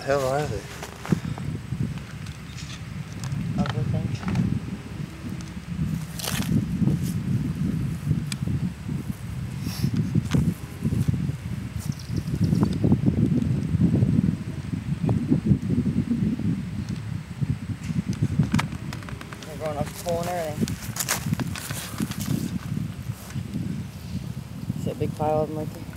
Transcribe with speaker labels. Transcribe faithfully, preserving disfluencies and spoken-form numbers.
Speaker 1: hell are they?
Speaker 2: Ugly thing. They're growing up the pole and everything. See a big pile of them right there.